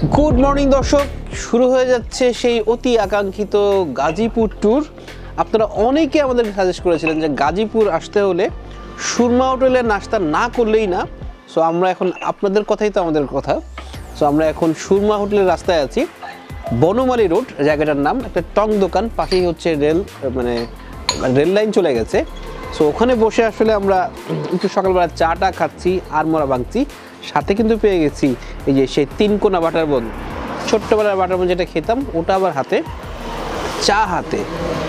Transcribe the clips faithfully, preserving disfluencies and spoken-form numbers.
Good morning দর্শক, শুরু হয়ে যাচ্ছে সেই অতি আকাঙ্ক্ষিত গাজীপুর ট্যুর। আপনারা অনেকে আমাদেরকে সাজেস্ট করেছিলেন যে গাজীপুর আসতে হলে সুরমা হোটেলে নাস্তা না করলেই না। সো আমরা এখন আপনাদের কথাই তো আমাদের কথা। সো আমরা এখন সুরমা হোটেলের রাস্তায় আছি, বনমালী রোড জায়গাটার নাম। একটা টং দোকান, পাশেই হচ্ছে রেল, মানে রেল লাইন চলে গেছে। সো ওখানে বসে আসলে আমরা একটু সকালবেলা চাটা খাচ্ছি আর মরা ভাঙছি। সাথে কিন্তু পেয়ে গেছি এই যে সেই তিন কোনা বাটার বন, ছোট্টবেলার বাটার বন যেটা খেতাম ওটা আবার হাতে, চা হাতে।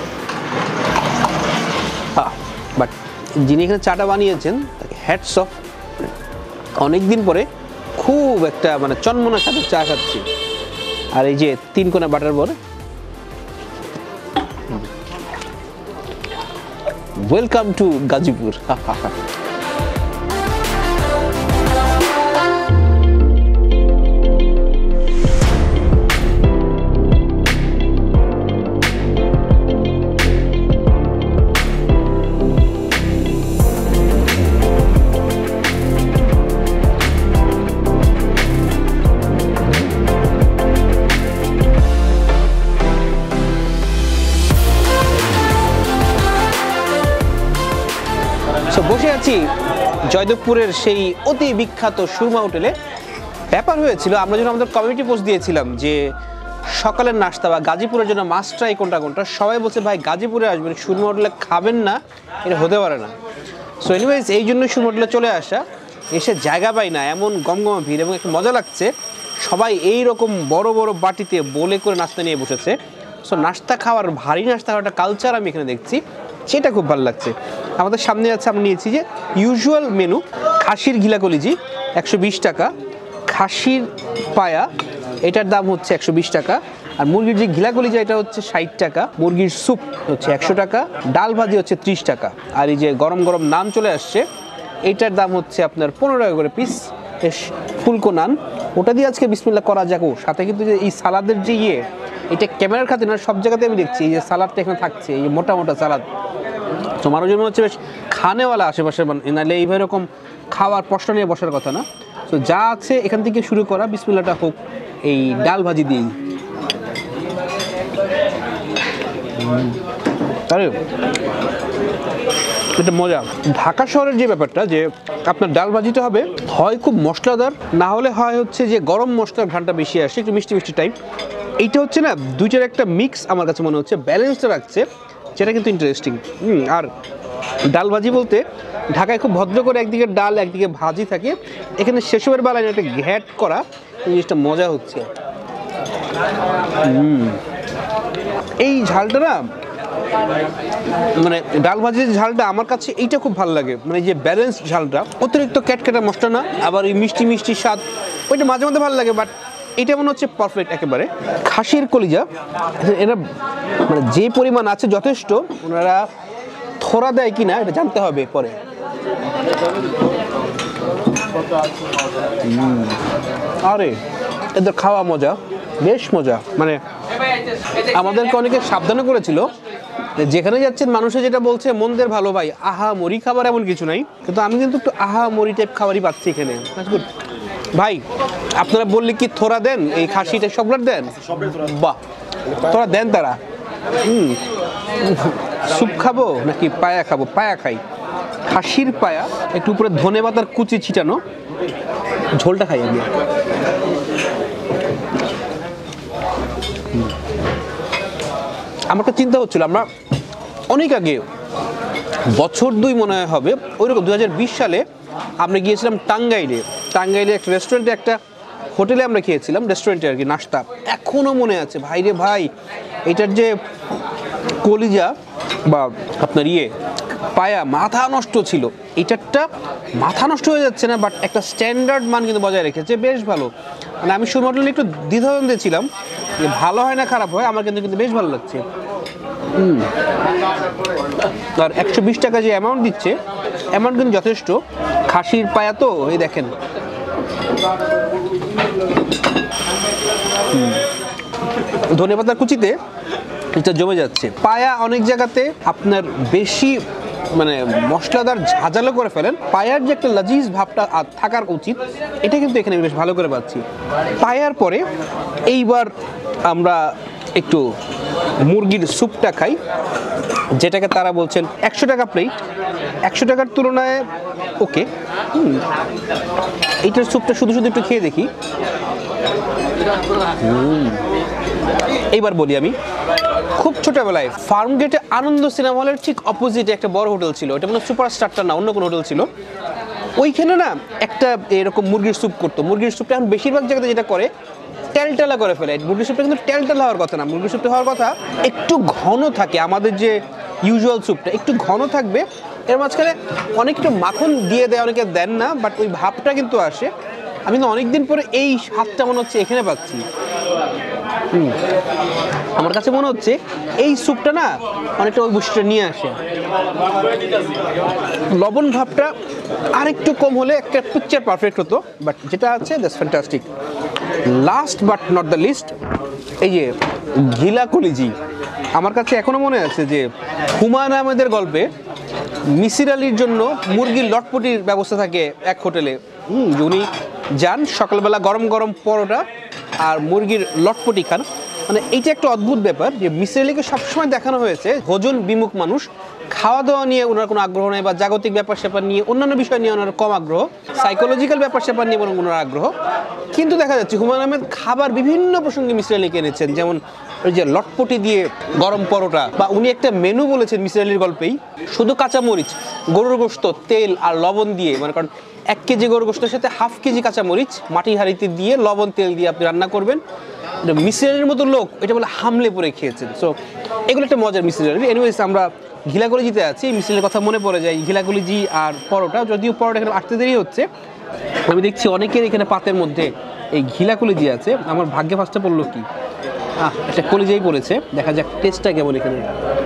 হ্যাঁ, বাট যিনি এখানে চাটা বানিয়েছেন তাকে হ্যাটস অফ। অনেকদিন পরে খুব একটা মানে চনমনা সাথে চা খাচ্ছি। আর এই যে তিন কোনা বাটার বন, ওয়েলকাম টু গাজীপুর। বসে আছি জয়দেবপুরের সেই অতি বিখ্যাত সুরমা হোটেলে। ব্যাপার হয়েছিল, আমরা যখন আমাদের কমিউনিটি পোস্ট দিয়েছিলাম যে সকালের নাস্তা বা গাজীপুরের জন্য মাস্ট ট্রাই কোনটা কোনটা, সবাই বলছে ভাই গাজীপুরে আসবেন, সুরমা হোটেলে খাবেন না, এটা হতে পারে না। সো এনিওয়েজ এই জন্যই সুরমা হোটেলে চলে আসা। এসে জায়গা পাই না, এমন গমগমা ভিড় এবং একটু মজা লাগছে। সবাই এই রকম বড় বড় বাটিতে বলে করে নাস্তা নিয়ে বসেছে। সো নাস্তা খাওয়ার, ভারী নাস্তা খাওয়ার একটা কালচার আমি এখানে দেখছি, সেটা খুব ভালো লাগছে। আমাদের সামনে আছে, আমরা নিয়েছি যে ইউজুয়াল মেনু, খাসির ঘিলা কলিজি একশো বিশ টাকা, খাসির পায়া এটার দাম হচ্ছে একশো বিশ টাকা, আর মুরগির যে ঘিলা কলিজা এটা হচ্ছে ষাট টাকা, মুরগির স্যুপ হচ্ছে একশো টাকা, ডাল ভাজি হচ্ছে ত্রিশ টাকা, আর এই যে গরম গরম নান চলে আসছে এইটার দাম হচ্ছে আপনার পনেরো টাকা করে পিস। বেশ ফুলকো নান, ওটা দিয়ে আজকে বিসমিল্লাহ করা যাক। সাথে কিন্তু যে এই সালাদের যে ইয়ে, এটা ক্যামেরার খাতে না, সব জায়গাতে আমি দেখছি এই যে সালাদটা এখানে থাকছে, এই মোটা মোটা সালাদ। তো মানুষজন হচ্ছে বেশ খানেওয়ালা আশেপাশে, নাহলে এইভাবে এরকম খাওয়ার প্রশ্ন নিয়ে বসার কথা না। তো যা আছে এখান থেকে শুরু করা, বিসমিল্লাহটা হোক এই ডাল ভাজি দিয়েই। আরে এটা মজা। ঢাকা শহরের যে ব্যাপারটা যে আপনার ডাল ভাজিটা হবে হয় খুব মশলাদার, না হলে হয় হচ্ছে যে গরম মশলার ঘ্রাণটা বেশি আসে, একটু মিষ্টি মিষ্টি টাইপ। এইটা হচ্ছে না, দুইটার একটা মিক্স আমার কাছে মনে হচ্ছে, ব্যালেন্সটা রাখছে, যেটা কিন্তু ইন্টারেস্টিং। হুম আর ডাল ভাজি বলতে ঢাকায় খুব ভদ্র করে একদিকে ডাল একদিকে ভাজি থাকে, এখানে সেসবের বেলায় একটা ঘ্যাট করা, এই জিনিসটা মজা হচ্ছে। হুম এই ঝালটা না, মানে ডাল ভাজির ঝালটা আমার কাছে এইটা খুব ভালো লাগে, মানে যে ব্যালেন্স ঝালটা, অতিরিক্ত ক্যাটক্যাটা মশলা না, আবার এই মিষ্টি মিষ্টি স্বাদ, ওইটা মাঝে মাঝে ভালো লাগে। বাট এটা মনে হচ্ছে পারফেক্ট একেবারে। খাসির কলিজা এরা মানে যে পরিমাণ আছে যথেষ্ট, ওনারা থোড়া দেয় কিনা এটা জানতে হবে পরে। আরে এদের খাওয়া মজা, বেশ মজা। মানে আমাদেরকে অনেকে সাবধান করেছিল যেখানে যাচ্ছেন মানুষে যেটা বলছে মন্দের ভালো ভাই, আহা মরি খাবার এমন কিছু নাই, কিন্তু আমি কিন্তু একটু আহা মরি টাইপ খাবারই পাচ্ছি এখানে। ভাই আপনারা বললে কি থোড়া দেন, এই খাসিটা সবগুলো দেন? বাহ, থোড়া দেন তারা। হুম স্যুপ খাবো নাকি পায়া খাবো? পায়া খাই, খাসির পায়া, একটু উপরে ধনে পাতার কুচি ছিটানো, ঝোলটা খাই আমি। আমার তো চিন্তা হচ্ছিল, আমরা অনেক আগে, বছর দুই মনে হয় হবে ওইরকম, দু হাজার বিশ সালে আমরা গিয়েছিলাম টাঙ্গাইলে। টাঙ্গাইলে একটা রেস্টুরেন্টে, একটা হোটেলে আমরা খেয়েছিলাম, রেস্টুরেন্টে আর কি নাস্তা। এখনও মনে আছে ভাই রে ভাই, এটার যে কলিজা বা আপনার ইয়ে পায়া, মাথা নষ্ট ছিল। এটারটা মাথা নষ্ট হয়ে যাচ্ছে না, বাট একটা স্ট্যান্ডার্ড মান কিন্তু বজায় রেখেছে, বেশ ভালো। মানে আমি সুরমা হোটেলে একটু দ্বিধাদ্বন্দ্বে ছিলাম যে ভালো হয় না খারাপ হয়, আমার কিন্তু কিন্তু বেশ ভালো লাগছে। হুম আর একশো বিশ টাকা যে অ্যামাউন্ট দিচ্ছে, অ্যামাউন্ট কিন্তু যথেষ্ট। খাসির পায়া তো এই দেখেন, ধনেপাতার কুচিতে এটা জমে যাচ্ছে। পায়া অনেক জায়গাতে আপনার বেশি মানে মশলাদার ঝাঁঝালো করে ফেলেন, পায়ার যে একটা লাজিজ ভাবটা থাকার উচিত এটা কিন্তু এখানে বেশ ভালো করে পাচ্ছি। পায়ার পরে এইবার আমরা একটু মুরগির স্যুপটা খাই, যেটাকে তারা বলছেন একশো টাকা প্লেট। একশো টাকার তুলনায় ওকে। হুম এইটার স্যুপটা শুধু শুধু একটু খেয়ে দেখি। এইবার বলি আমি, খুব ছোটবেলায় ফার্ম গেটে আনন্দ সিনেমা হলের ঠিক অপোজিটে একটা বড় হোটেল ছিল, এটা মানে সুপারস্টারটা না, অন্য কোনো হোটেল ছিল। ওইখানে না একটা এরকম মুরগির স্যুপ করতো। মুরগির স্যুপটা এখন বেশিরভাগ জায়গাতে যেটা করে টেলটেলা করে ফেলে। মুরগির স্যুপটা কিন্তু টেলটেলা হওয়ার কথা না, মুরগির স্যুপটা হওয়ার কথা একটু ঘন থাকে। আমাদের যে ইউজুয়াল স্যুপটা একটু ঘন থাকবে, এর মাঝখানে অনেক একটু মাখন দিয়ে দেয়, অনেকে দেন না, বাট ওই ভাবটা কিন্তু আসে। আমি তো অনেকদিন পরে এই স্বাদটা মনে হচ্ছে এখানে পাচ্ছি। হুম আমার কাছে মনে হচ্ছে এই স্যুপটা না অনেকটা ওই বৈশিষ্ট্য নিয়ে আসে। লবণ ভাবটা আরেকটু কম হলে একটা পিকচার পারফেক্ট হতো, বাট যেটা আছে that's fantastic. Last but not the least, এই যে ঘিলা কলিজি। আমার কাছে এখনো মনে আছে যে হুমায়ুন আহমেদের গল্পে মিসির আলির জন্য মুরগির লটপটির ব্যবস্থা থাকে এক হোটেলে। হুম উনি যান, সকালবেলা গরম গরম পরোটা আর মুরগির লটপটি খান। মানে এইটা একটা অদ্ভুত ব্যাপার যে মিসির আলিকে সবসময় দেখানো হয়েছে ভোজন বিমুখ মানুষ, খাওয়া দাওয়া নিয়ে ওনার কোনো আগ্রহ নেই, বা জাগতিক ব্যাপার স্যাপার নিয়ে অন্যান্য বিষয় নিয়ে ওনার কম আগ্রহ, সাইকোলজিক্যাল ব্যাপার স্যাপার নিয়ে বরং ওনার আগ্রহ। কিন্তু দেখা যাচ্ছে হুমায়ুন আহমেদ খাবার বিভিন্ন প্রসঙ্গে মিসির আলিকে এনেছেন, যেমন ওই যে লটপটি দিয়ে গরম পরোটা, বা উনি একটা মেনু বলেছেন মিসির আলির গল্পেই, শুধু কাঁচামরিচ, গরুর গোশত, তেল আর লবণ দিয়ে, মানে কারণ এক কেজি গরুর গোশতের সাথে হাফ কেজি কাঁচামরিচ মাটির হাঁড়িতে দিয়ে লবণ তেল দিয়ে আপনি রান্না করবেন। মিসির আলির মতো লোক এটা বলে হামলে পড়ে খেয়েছেন। সো এগুলো একটা মজার মিসির আলি। এনিওয়েজ আমরা ঘিলাকলিজিতে আছি, মিসির আলির কথা মনে পড়ে যায়, ঘিলাকলিজি আর পরোটা। যদিও পরোটা এখানে আসতে দেরি হচ্ছে, আমি দেখছি অনেকের এখানে পাতের মধ্যে এই ঘিলাকলিজি আছে। আমার ভাগ্যে ফার্স্টে পড়লো কি, আহ একটা কলিজাই পড়েছে, দেখা যাক টেস্টটা কেমন এখানে।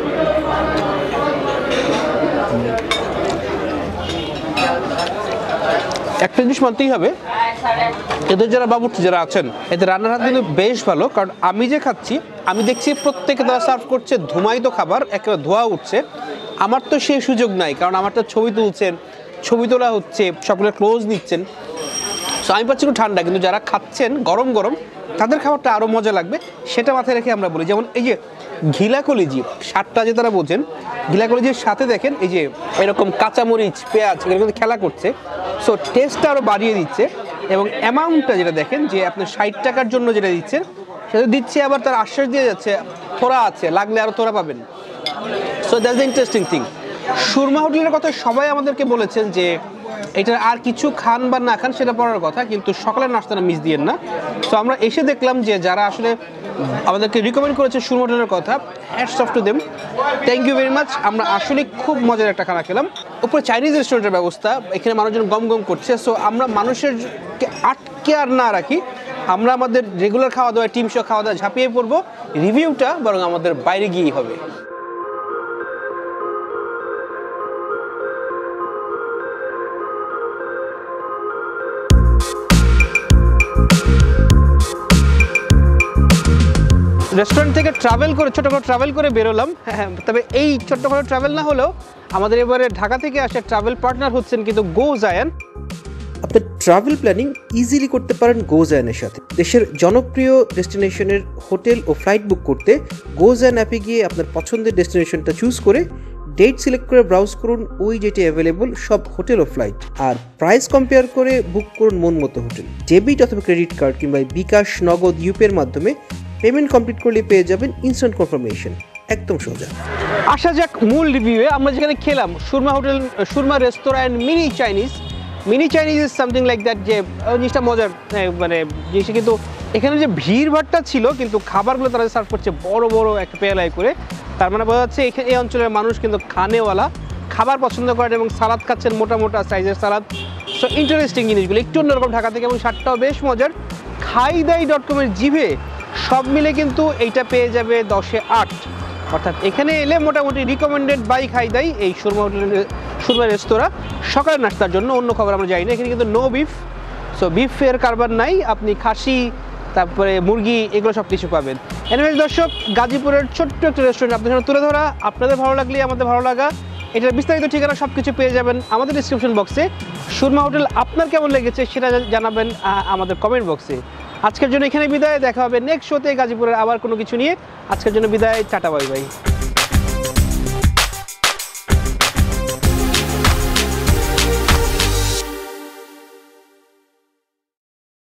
একটা জিনিস মানতেই হবে, এদের যারা বাবুর্চি যারা আছেন এদের রান্নার হাত কিন্তু বেশ ভালো। কারণ আমি যে খাচ্ছি আমি দেখছি প্রত্যেকে তারা সার্ভ করছে ধুমায়িত খাবার, একেবারে ধোয়া উঠছে। আমার তো সেই সুযোগ নাই, কারণ আমার তো ছবি তুলছেন, ছবি তোলা হচ্ছে, সকলের ক্লোজ নিচ্ছেন। সো আমি পাচ্ছি একটু ঠান্ডা, কিন্তু যারা খাচ্ছেন গরম গরম তাদের খাবারটা আরও মজা লাগবে, সেটা মাথায় রেখে আমরা বলি। যেমন এই যে ঘিলা কলিজি স্বাদটা যে তারা বোঝেন, ঘিলা কলিজির সাথে দেখেন এই যে এরকম কাঁচামরিচ, পেঁয়াজ এগুলো কিন্তু খেলা করছে, সো টেস্টটা আরও বাড়িয়ে দিচ্ছে। এবং অ্যামাউন্টটা যেটা দেখেন যে আপনি ষাট টাকার জন্য যেটা দিচ্ছেন সেটা দিচ্ছে, আবার তার আশ্বাস দিয়ে যাচ্ছে থোড়া আছে, লাগলে আরও থোড়া পাবেন। So that's the interesting thing. Surma হোটেলের কথা সবাই আমাদেরকে বলেছেন যে এটা আর কিছু খান বা না খান সেটা পড়ার কথা, কিন্তু সকালের নাস্তাটা মিস দিয়েন না। সো আমরা এসে দেখলাম যে যারা আসলে আমাদেরকে রিকমেন্ড করেছে সুরমা হোটেলের কথা, hats off to them, thank you very much. আমরা আসলে খুব মজার একটা খানা খেলাম। উপরে চাইনিজ রেস্টুরেন্টের ব্যবস্থা, এখানে মানুষজন গম গম করছে। সো আমরা মানুষের আটকে আর না রাখি, আমরা আমাদের রেগুলার খাওয়া দাওয়া, টিম শো খাওয়া দাওয়া ঝাঁপিয়ে পড়বো। রিভিউটা বরং আমাদের বাইরে গিয়েই হবে। রেস্টুরেন্ট থেকে ট্রাভেল করে ছোটো করে ট্রাভেল করে বেরোলাম। হ্যাঁ, তবে এই ছোট্ট করে ট্রাভেল না হলেও আমাদের এবারে ঢাকা থেকে আসা ট্রাভেল পার্টনার হচ্ছেন কিন্তু গো জায়ান। আপনার ট্রাভেল প্ল্যানিং ইজিলি করতে পারেন গো জায়ানের সাথে। দেশের জনপ্রিয় ডেস্টিনেশনের হোটেল ও ফ্লাইট বুক করতে গো জায়ান অ্যাপে গিয়ে আপনার পছন্দের ডেস্টিনেশনটা চুজ করে ডেট সিলেক্ট করে ব্রাউজ করুন ওই ডেটে অ্যাভেলেবল সব হোটেল ও ফ্লাইট, আর প্রাইস কম্পেয়ার করে বুক করুন মন মতো হোটেল। ডেবিট অথবা ক্রেডিট কার্ড কিংবা বিকাশ, নগদ, ইউপির মাধ্যমে পেমেন্ট কমপ্লিট করলে পেয়ে যাবেন ইনস্ট্যান্ট কনফার্মেশন, একদম সোজা। আসা যাক মূল রিভিউয়ে। আমরা যেখানে খেলাম সুরমা হোটেল, সুরমা রেস্তোরাঁ and mini Chinese. Mini Chinese is something like that, যে জিনিসটা মজার মানে জিনিসটা, কিন্তু এখানে যে ভিড় ভাড়টা ছিল, কিন্তু খাবারগুলো তারা সার্ভ করছে বড় বড় একটা পেয়ালায় করে, তার মানে বোঝা যাচ্ছে এখানে এই অঞ্চলের মানুষ কিন্তু খানেওয়ালা, খাবার পছন্দ করেন এবং সালাদ খাচ্ছেন, মোটা মোটা সাইজের সালাদ। সো ইন্টারেস্টিং জিনিসগুলো একটু অন্যরকম ঢাকা থেকে, এবং স্বাদটাও বেশ মজার। খাই দাই ডট কমের জিভে সব মিলে কিন্তু এইটা পেয়ে যাবে দশে আট, অর্থাৎ এখানে এলে মোটামুটি রিকমেন্ডেড বাই খাই দাই এই সুরমা হোটেল, সুরমা রেস্তোরাঁ সকালের নাস্তার জন্য। অন্য খবর আমরা যাই না, এখানে কিন্তু নো বিফ, সো বিফের কারবার নাই, আপনি খাসি তারপরে মুরগি এগুলো সব কিছু পাবেন। এনিওয়েজ দর্শক, গাজীপুরের ছোট্ট একটা রেস্টুরেন্ট আপনাদের সামনে তুলে ধরা, আপনাদের ভালো লাগলে আমাদের ভালো লাগা। এটার বিস্তারিত ঠিকানা সব কিছু পেয়ে যাবেন আমাদের ডিসক্রিপশন বক্সে। সুরমা হোটেল আপনার কেমন লেগেছে সেটা জানাবেন আমাদের কমেন্ট বক্সে। আজকের জন্য এখানে বিদায়, দেখা হবে নেক্সট শোতে গাজীপুরের আবার কোনো কিছু নিয়ে। আজকের জন্য বিদায়, টাটা বাই বাই।